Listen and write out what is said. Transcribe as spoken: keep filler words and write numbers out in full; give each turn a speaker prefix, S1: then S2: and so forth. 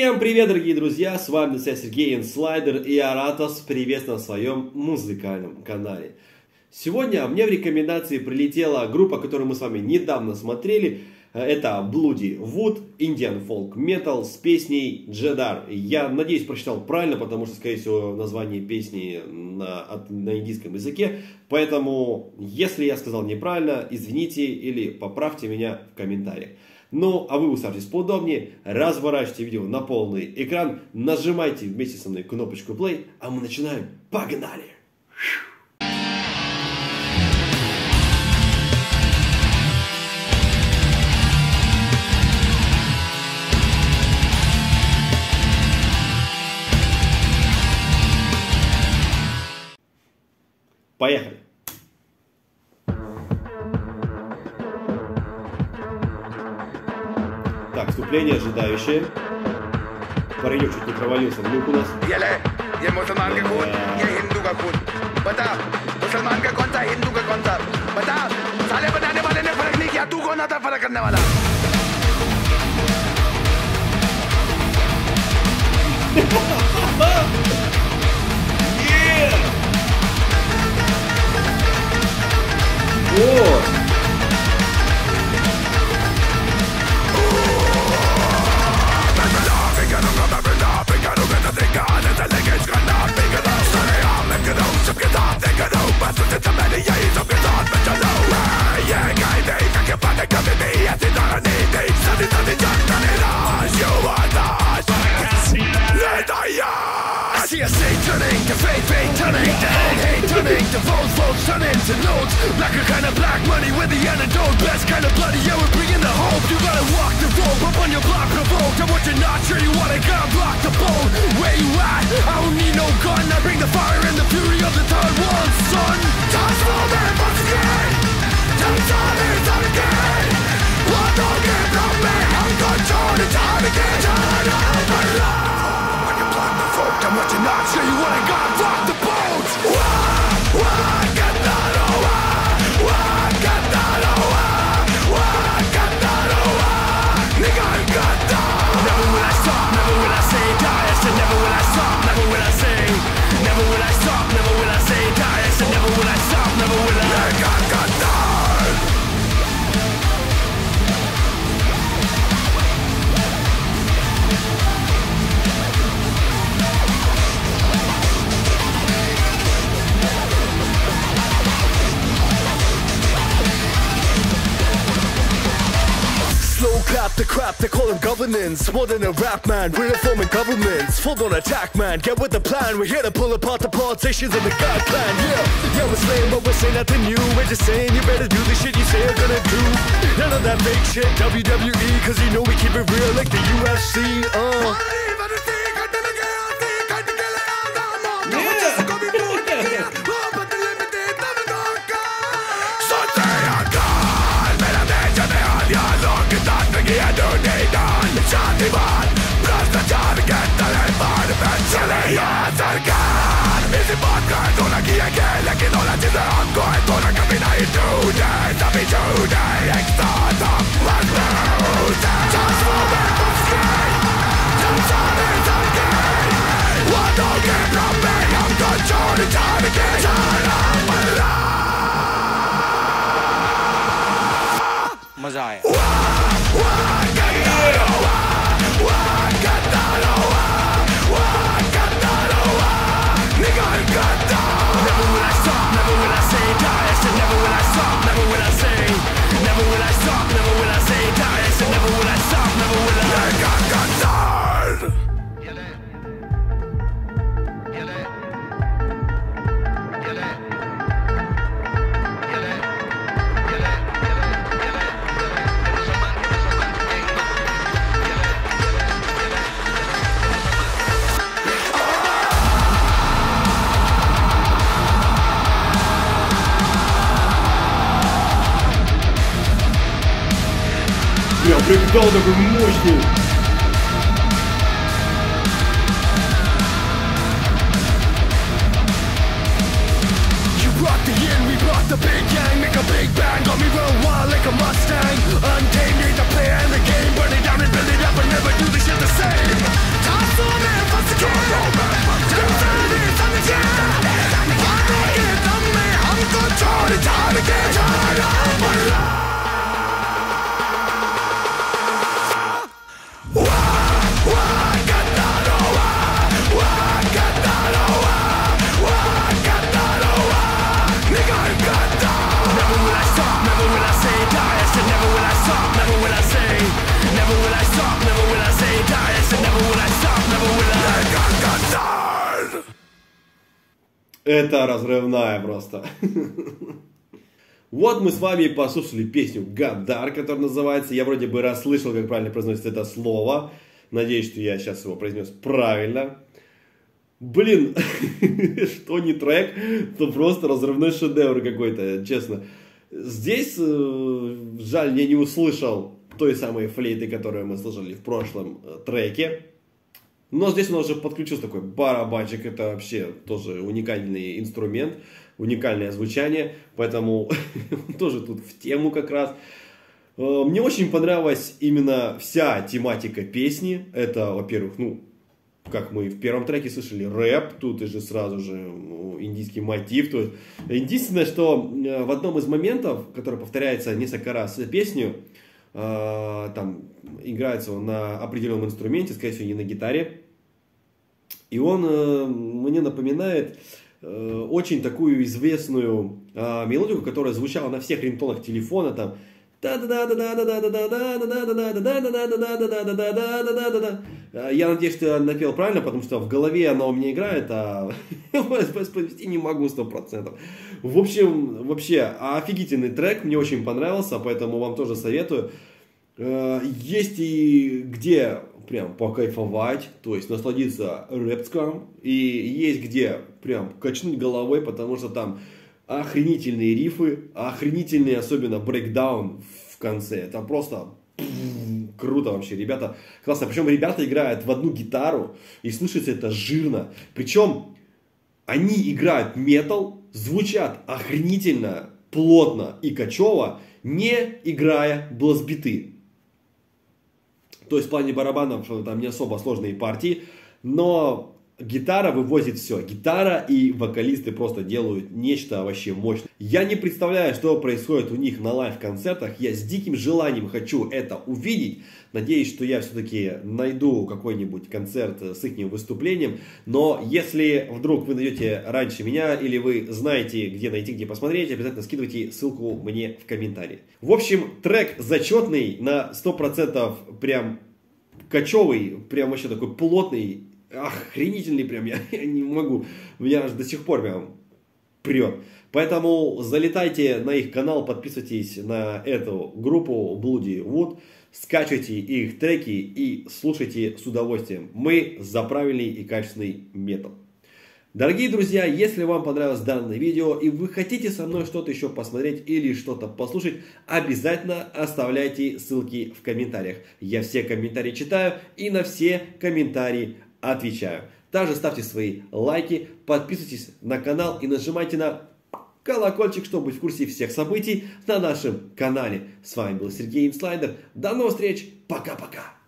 S1: Всем привет, дорогие друзья, с вами я Сергей Инслайдер, и я рад вас приветствовать на своем музыкальном канале. Сегодня мне в рекомендации прилетела группа, которую мы с вами недавно смотрели. Это Bloody Wood, Indian Folk Metal с песней Jedar. Я надеюсь, прочитал правильно, потому что, скорее всего, название песни на, от, на индийском языке. Поэтому, если я сказал неправильно, извините или поправьте меня в комментариях. Ну, а вы усаживайтесь поудобнее, разворачивайте видео на полный экран, нажимайте вместе со мной кнопочку play, а мы начинаем. Погнали! Поехали! Так, вступление ожидающее. Паренек чуть не провалился в люк у нас.
S2: ये मुसलमान का खून, ये हिंदू का खून। बता, मुसलमान का कौन सा, हिंदू का कौन सा? बता, साले बनाने वाले ने फर्क नहीं किया, तू कौन था फर्क करने वाला?
S1: О!
S2: I see a state turning to fate, fate turning to hate, hate turning to votes, votes turning to notes. Blacker kind of black money with the antidote. Best kind of bloody, yeah, we're bringing the hope. You gotta walk the rope up on your block provoked. And what you're not sure you wanna gotta block the boat. Where you at? I don't need no gun. I bring the fire and the fury of the third one, son. Time's moving once again. Time's turning, time again. Blood don't get from me. I'm controlling time again. Turn out my life. And what you're not sure you wanna go rock the boat. Wah, wah, get that oh, wah, wah, get that oh, wah, wah, get that oh, wah. Nigga, I got that. Never will I stop, never will I say die. I said never will I stop, never will I sing. Never will I stop, never will I say die. I said never will I stop, never will I. Nigga, I got that.
S3: Clap the crap, they call him governance. More than a rap man, we're reforming governments. Full on attack man, get with the plan. We're here to pull apart the politicians and the God plan. Yeah, yeah, we're saying, but we're saying nothing new. We're just saying you better do the shit you say you're gonna do. None of that fake shit, W W E, cause you know we keep it real like the U F C. Uh
S2: Shantibad, Brashtachar, Gentale, Bad, Eventually, Sarkar, Missy Vodka, Dona Kieke, Lekinola, Chizaranko, Dona Kamina, Tuesday, Sabi Tuesday, Extra, Top, One Rose, Just for me, Bosky, Just on it, again. What don't get from me, I'm controlling time again. Turn up my life. Maza aaya.
S1: Бля, брейкдаун такой мощный.
S3: You brought the yin, we brought the big gang. Make a big bang, got me real wild like a Mustang. Untamed, need to play and the game. Burn it down and build it up and never do the shit the same.
S1: Это разрывная просто. Вот мы с вами послушали песню «Гадар», которая называется, я вроде бы расслышал, как правильно произносится это слово. Надеюсь, что я сейчас его произнес правильно. Блин, что не трек, то просто разрывной шедевр какой-то, честно. Здесь, жаль, я не услышал той самой флейты, которую мы слышали в прошлом треке. Но здесь у нас уже подключился такой барабанчик, это вообще тоже уникальный инструмент, уникальное звучание, поэтому тоже тут в тему как раз. Мне очень понравилась именно вся тематика песни. Это, во-первых, ну, как мы в первом треке слышали, рэп, тут и же сразу же индийский мотив. То есть, единственное, что в одном из моментов, который повторяется несколько раз песню, там играется он на определенном инструменте, скорее всего, не на гитаре. И он мне напоминает очень такую известную мелодию, которая звучала на всех рингтонах телефона, там я надеюсь, что я напел правильно, потому что в голове она у меня играет, а воспроизвести не могу сто процентов. В общем, вообще офигительный трек, мне очень понравился, поэтому вам тоже советую. Есть и где прям покайфовать, то есть насладиться рэпском, и есть где прям качнуть головой, потому что там охренительные рифы, охренительный особенно брейкдаун в конце. Это просто круто вообще, ребята. Классно. Причем ребята играют в одну гитару, и слышится это жирно. Причем они играют метал, звучат охренительно, плотно и качево, не играя блазбиты. То есть в плане барабанов там не особо сложные партии, но гитара вывозит все. Гитара и вокалисты просто делают нечто вообще мощное. Я не представляю, что происходит у них на лайв-концертах. Я с диким желанием хочу это увидеть. Надеюсь, что я все-таки найду какой-нибудь концерт с их выступлением. Но если вдруг вы найдете раньше меня, или вы знаете, где найти, где посмотреть, обязательно скидывайте ссылку мне в комментарии. В общем, трек зачетный, на сто процентов прям качевый, прям вообще такой плотный. Охренительный прям, я, я не могу, меня аж до сих пор прям прет. Поэтому залетайте на их канал, подписывайтесь на эту группу Bloody Wood, скачивайте их треки и слушайте с удовольствием. Мы за правильный и качественный метал. Дорогие друзья, если вам понравилось данное видео и вы хотите со мной что-то еще посмотреть или что-то послушать, обязательно оставляйте ссылки в комментариях. Я все комментарии читаю и на все комментарии отвечаю. Также ставьте свои лайки, подписывайтесь на канал и нажимайте на колокольчик, чтобы быть в курсе всех событий на нашем канале. С вами был Сергей Инслайдер. До новых встреч. Пока-пока.